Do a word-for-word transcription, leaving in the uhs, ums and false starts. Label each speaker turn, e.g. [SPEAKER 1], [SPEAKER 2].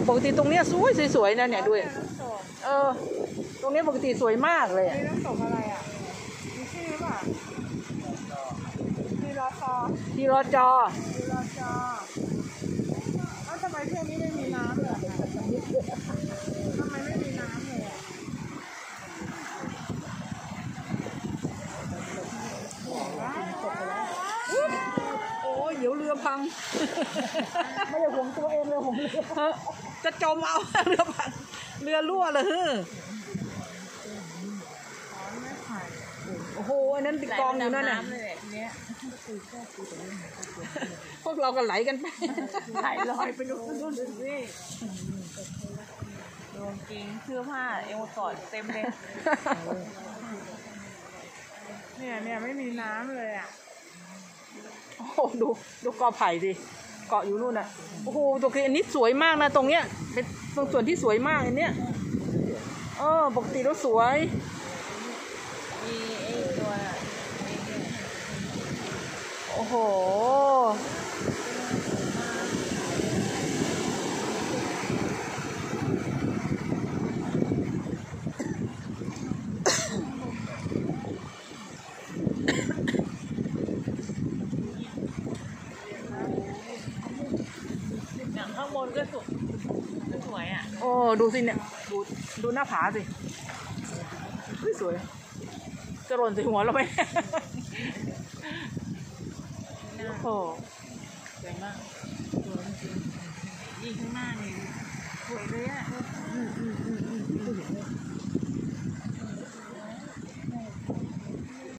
[SPEAKER 1] ปกติตรงเนี้ยสวยสวยๆนะเนี่ยด้วยเออตรงนี้ปกติสวยมากเลย
[SPEAKER 2] นี่น้ำตกอะไรอ่ะมีชื่อป่ะทีรอจอ
[SPEAKER 1] ทีรอจอ
[SPEAKER 2] ทีรอจอแล้วทำไมเที่ยวนี้ไม่มีน้ำเลยทำไมไม่มีน้ำเลยอ่ะ
[SPEAKER 1] โอ้ยเดี๋ยวเรือพังไม่ได้ห่วงตัวเองเลยห่วงเรือจะจมเอาเรือพังเรือรั่วเลยโอ้โหอันนั้นติดกองอยู่นั่นน่ะพวกเราก็ไหลกันไป
[SPEAKER 2] ไหลลอยไปดูดูดูสิโดนจริงเสื้อผ้าเอวกอดเต็มเลยเนี่ยเนี่ยไม่มีน้ำเลยอ่ะ
[SPEAKER 1] โอ้โหดูดูกอไผ่ดิเกาะอยู่นู่นน่ะโอ้โหตัวนี้อันนี้สวยมากนะตรงเนี้ยเป็นตรงส่วนที่สวยมากอันเนี้ยเออปกติแล้วสวย
[SPEAKER 2] มีไอ้ตัว
[SPEAKER 1] โอ้โห
[SPEAKER 2] ข้างบนก็สวยสวยอ่ะ
[SPEAKER 1] โอ้ดูสิเนี่ยดูดูหน้าผาสิสวยจะหล่นใส่หัวเราไหมโอ้
[SPEAKER 2] สวยมากสวยจริงยิ่งข้างหน้านี่สวยเลยอ่ะ
[SPEAKER 1] อืมอืมอืมอืม